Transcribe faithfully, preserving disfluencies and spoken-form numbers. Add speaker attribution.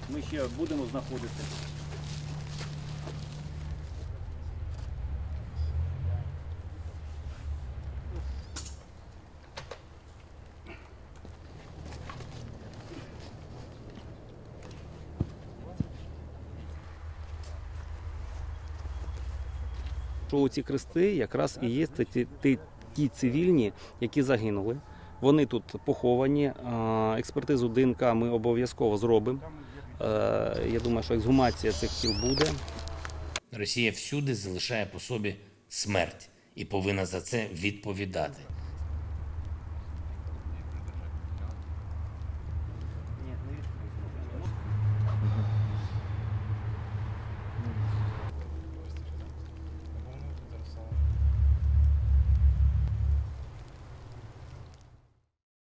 Speaker 1: ми ще будемо знаходити. Що ці хрести якраз і є ті, ті, ті цивільні, які загинули. Вони тут поховані. Експертизу ДНК ми обов'язково зробимо. Я думаю, що ексгумація цих тіл буде.
Speaker 2: Росія всюди залишає по собі смерть і повинна за це відповідати.